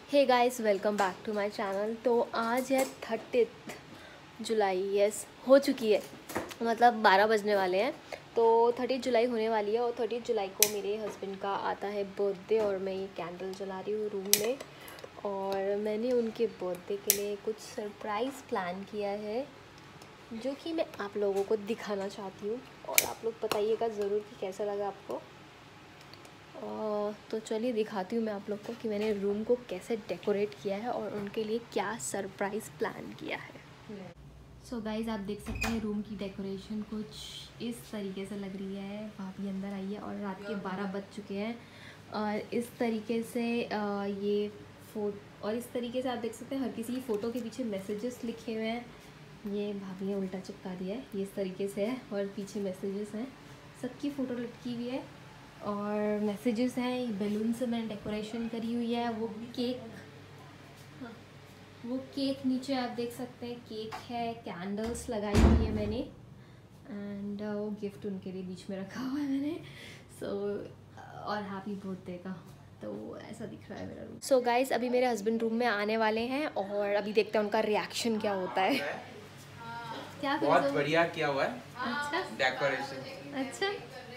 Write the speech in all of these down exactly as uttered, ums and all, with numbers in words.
Hey guys, welcome back to my channel. तो आज है थर्टीथ जुलाई। यस, हो चुकी है, मतलब बारह बजने वाले हैं। तो थर्टीथ जुलाई होने वाली है और थर्टीथ जुलाई को मेरे हस्बैंड का आता है बर्थडे और मैं ये कैंडल जला रही हूँ रूम में। और मैंने उनके बर्थडे के लिए कुछ सरप्राइज़ प्लान किया है जो कि मैं आप लोगों को दिखाना चाहती हूँ और आप लोग बताइएगा ज़रूर कि कैसा लगा आपको। Uh, तो चलिए दिखाती हूँ मैं आप लोग को कि मैंने रूम को कैसे डेकोरेट किया है और उनके लिए क्या सरप्राइज़ प्लान किया है। सो so गाइज, आप देख सकते हैं रूम की डेकोरेशन कुछ इस तरीके से लग रही है। भाभी अंदर आई है और रात के बारह बज चुके हैं और इस तरीके से uh, ये फोटो और इस तरीके से आप देख सकते हैं हर किसी की फ़ोटो के पीछे मैसेजेस लिखे हुए हैं। ये भाभी ने उल्टा चिपका दिया है, ये इस तरीके से है और पीछे मैसेजेस हैं, सबकी फ़ोटो लटकी हुई है और मैसेजेस हैं। बैलून से मैंने डेकोरेशन करी हुई है। वो केक हाँ, वो केक नीचे आप देख सकते हैं, केक है, कैंडल्स लगाई हुई है मैंने एंड वो गिफ्ट उनके लिए बीच में रखा हुआ है मैंने। सो so, और हैप्पी बर्थडे का, तो ऐसा दिख रहा है मेरा रूम। सो so गाइस, अभी मेरे हस्बैंड रूम में आने वाले हैं और अभी देखते हैं उनका रिएक्शन क्या होता है। क्या बहुत बढ़िया किया हुआ है। अच्छा डेकोरेशन अच्छा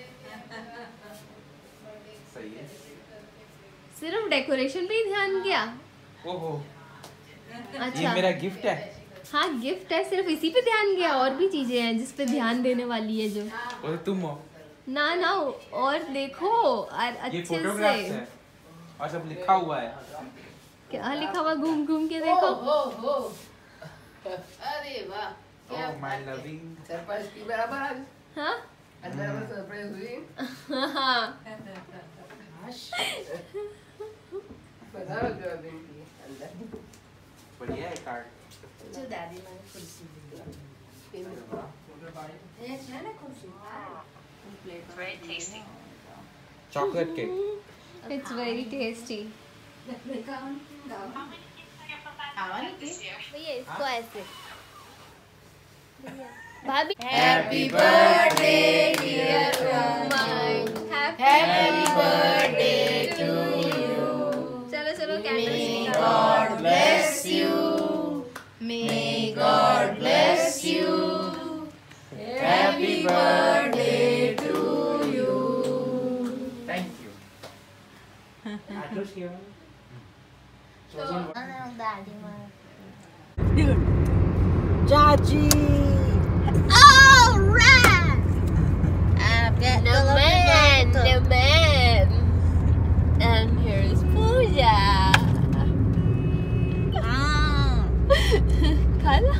सही है। सिर्फ डेकोरेशन पे ही ध्यान किया? ओहो, अच्छा, ये मेरा गिफ्ट है। हाँ गिफ्ट है, सिर्फ इसी पे ध्यान किया? और भी चीजें हैं जिस पे ध्यान देने वाली है जो। और तुम हो ना ना, और देखो अच्छे ये फोटोग्राफ्स से है और सब लिखा हुआ है। क्या लिखा हुआ, घूम घूम के देखो। हो, हो, हो। अरे वाह, क्या Oh, my loving। सरप्राइज की बराबर आज हाँ आज बराबर सरप्राइज हुई। हाँ बता रहा जो अभी की अंदर बढ़िया है कार्ड। जो दादी मैंने कुर्सी दी ये है ना कुर्सी plate very tasty chocolate cake. It's very tasty. भैया इसको ऐसे भाभी। Happy birthday dear my happy birthday to you चलो चलो candles God bless you may God bless you happy birthday to you thank you. आटोस किया Chachi! All right! I've got The man, the man. And here's Pooja. खाला।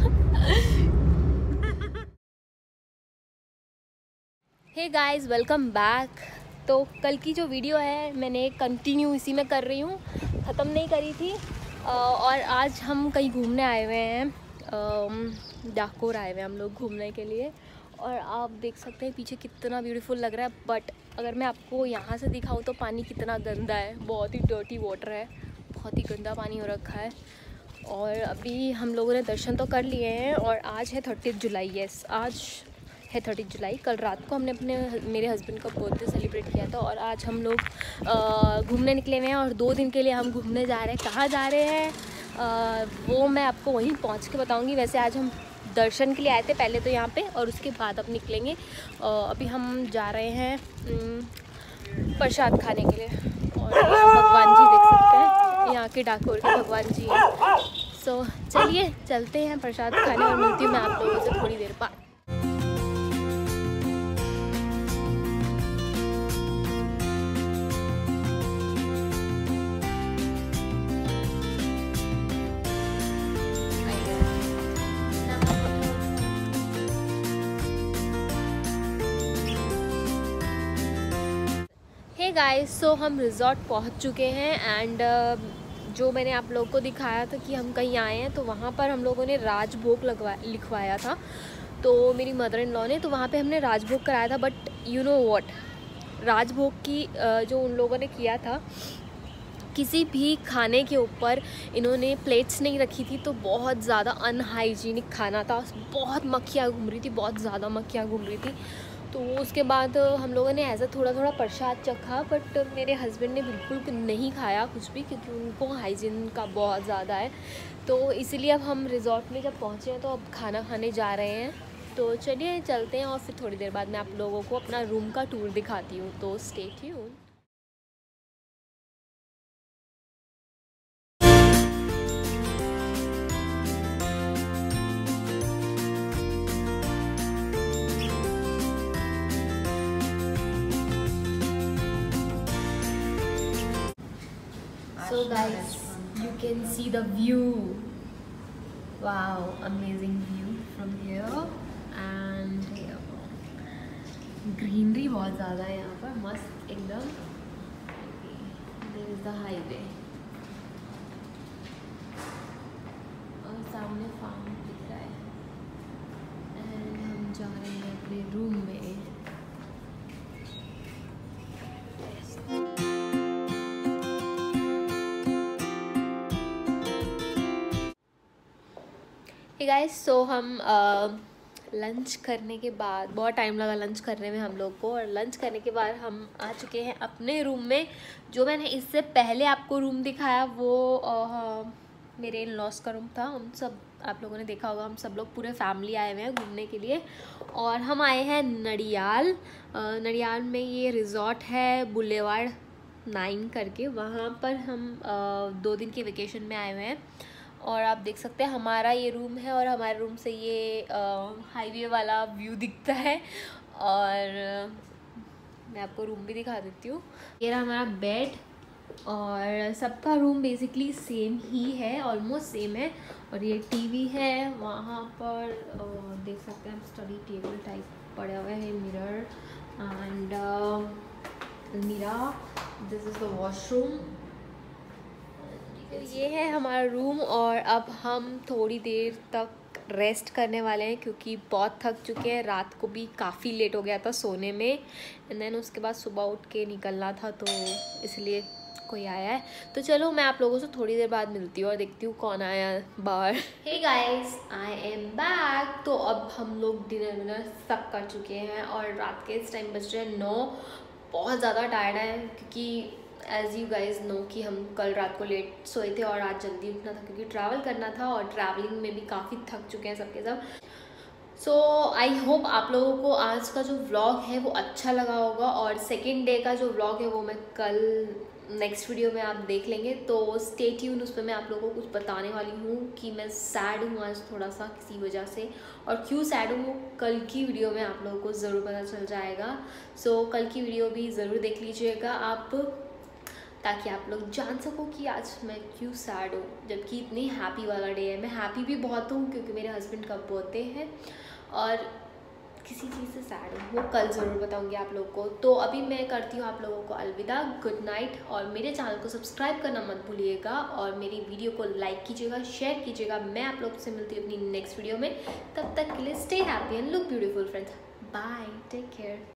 Hey guys, welcome back. तो कल की जो video है मैंने continue इसी में कर रही हूँ, ख़त्म नहीं करी थी। और आज हम कहीं घूमने आए हुए हैं, डाकोर आए हुए हैं हम लोग घूमने के लिए। और आप देख सकते हैं पीछे कितना ब्यूटीफुल लग रहा है, बट अगर मैं आपको यहाँ से दिखाऊँ तो पानी कितना गंदा है, बहुत ही डर्टी वाटर है, बहुत ही गंदा पानी हो रखा है। और अभी हम लोगों ने दर्शन तो कर लिए हैं और आज है थर्टीथ जुलाई। यस, आज है थर्टीथ जुलाई। कल रात को हमने अपने मेरे हस्बैंड का बर्थडे सेलिब्रेट किया था और आज हम लोग घूमने निकले हुए हैं और दो दिन के लिए हम घूमने जा रहे हैं। कहाँ जा रहे हैं आ, वो मैं आपको वहीं पहुँच के बताऊँगी। वैसे आज हम दर्शन के लिए आए थे पहले तो यहाँ पे, और उसके बाद अब निकलेंगे। आ, अभी हम जा रहे हैं प्रसाद खाने के लिए और यहाँ भगवान जी देख सकते हैं, यहाँ के डाकोर के भगवान जी हैं। सो चलिए चलते हैं प्रसाद खाने और मिलती हूँ मैं आप लोगों से थोड़ी देर बाद। हे गाइस, सो हम रिज़ॉर्ट पहुंच चुके हैं एंड uh, जो मैंने आप लोगों को दिखाया था कि हम कहीं आए हैं, तो वहाँ पर हम लोगों ने राजभोग लगवा लिखवाया था। तो मेरी मदर इन लॉ ने, तो वहाँ पे हमने राजभोग कराया था। But you know what, Rajbhog की uh, जो उन लोगों ने किया था, किसी भी खाने के ऊपर इन्होंने प्लेट्स नहीं रखी थी, तो बहुत ज़्यादा अनहाइजीनिक खाना था। बहुत मक्खियाँ घूम रही थी, बहुत ज़्यादा मक्खियाँ घूम रही थी तो उसके बाद हम लोगों ने ऐसा थोड़ा थोड़ा प्रसाद चखा, बट मेरे हस्बैंड ने बिल्कुल नहीं खाया कुछ भी, क्योंकि उनको हाइजीन का बहुत ज़्यादा है। तो इसीलिए अब हम रिज़ॉर्ट में जब पहुँचे हैं तो अब खाना खाने जा रहे हैं। तो चलिए चलते हैं और फिर थोड़ी देर बाद मैं आप लोगों को अपना रूम का टूर दिखाती हूँ, तो stay tuned. So guys, you can see the view. Wow, amazing view from here. And greenery बहुत ज़्यादा है यहाँ पर, मस्त एकदम। There is the highway और सामने फार्म दिख रहा है। एंड हम जा रहे हैं अपने रूम में। हे गाइस, सो हम लंच करने के बाद, बहुत टाइम लगा लंच करने में हम लोग को, और लंच करने के बाद हम आ चुके हैं अपने रूम में। जो मैंने इससे पहले आपको रूम दिखाया वो आ, मेरे इन लॉस का रूम था। हम सब, आप लोगों ने देखा होगा, हम सब लोग पूरे फैमिली आए हुए हैं घूमने के लिए। और हम आए हैं नडियाल। नडियाल में ये रिज़ॉर्ट है बुलेवार्ड नाइन करके, वहाँ पर हम आ, दो दिन के वेकेशन में आए हुए हैं। और आप देख सकते हैं हमारा ये रूम है, और हमारे रूम से ये हाईवे वाला व्यू दिखता है। और मैं आपको रूम भी दिखा देती हूँ। ये रहा हमारा बेड, और सबका रूम बेसिकली सेम ही है, ऑलमोस्ट सेम है। और ये टीवी है वहाँ पर, देख सकते हैं हम, स्टडी टेबल टाइप पड़ा हुआ है, mirror and mirror. This is the washroom. ये है हमारा रूम, और अब हम थोड़ी देर तक रेस्ट करने वाले हैं, क्योंकि बहुत थक चुके हैं। रात को भी काफ़ी लेट हो गया था सोने में, एंड देन उसके बाद सुबह उठ के निकलना था, तो इसलिए कोई आया है। तो चलो मैं आप लोगों से थोड़ी देर बाद मिलती हूँ और देखती हूँ कौन आया बाहर। Hey guys, I am back. तो अब हम लोग डिनर विनर सब कर चुके हैं, और रात के इस टाइम बज रहे हैं नौ। बहुत ज़्यादा टायर्ड है, क्योंकि एज़ यू गाइज नो कि हम कल रात को लेट सोए थे और आज जल्दी उठना था, क्योंकि ट्रैवल करना था, और ट्रैवलिंग में भी काफ़ी थक चुके हैं सबके सब। सो आई होप आप लोगों को आज का जो व्लॉग है वो अच्छा लगा होगा, और सेकेंड डे का जो व्लॉग है वो मैं कल नेक्स्ट वीडियो में आप देख लेंगे। तो स्टे ट्यून, उस पर मैं आप लोगों को कुछ बताने वाली हूँ कि मैं सैड हूँ आज थोड़ा सा किसी वजह से, और क्यों सैड हूँ वो कल की वीडियो में आप लोगों को ज़रूर पता चल जाएगा। सो so, कल की वीडियो भी ज़रूर देख लीजिएगा आप, ताकि आप लोग जान सको कि आज मैं क्यों सैड हूँ, जबकि इतनी हैप्पी वाला डे है। मैं हैप्पी भी बहुत हूँ क्योंकि मेरे हस्बैंड का बर्थडे है, और किसी चीज़ से सैड हूँ वो कल ज़रूर बताऊँगी आप लोगों को। तो अभी मैं करती हूँ आप लोगों को अलविदा, गुड नाइट। और मेरे चैनल को सब्सक्राइब करना मत भूलिएगा, और मेरी वीडियो को लाइक कीजिएगा, शेयर कीजिएगा। मैं आप लोग से मिलती हूँ अपनी नेक्स्ट वीडियो में। तब तक के लिए stay happy and look beautiful friends. Bye, take care.